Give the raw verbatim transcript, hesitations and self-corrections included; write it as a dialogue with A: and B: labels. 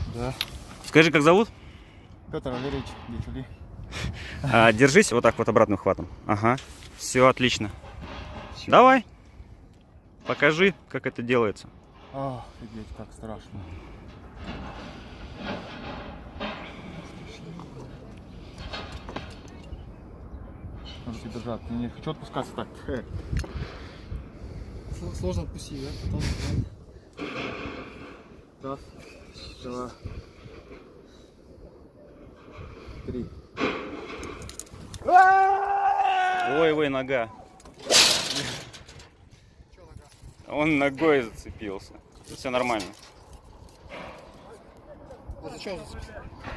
A: Да.
B: Скажи, как зовут?
A: Петр Валерьевич Дичули.
B: А, держись вот так вот обратным хватом. Ага. Все, отлично. Все. Давай. Покажи, как это делается.
A: Ах, офигеть, как страшно. Надо тебя держать. Я не хочу отпускаться так.
C: Сложно отпустить, да? Потом...
A: Раз, два, три.
B: Ой, ой, нога. Он ногой зацепился. Все нормально.
C: А зачем зацепился?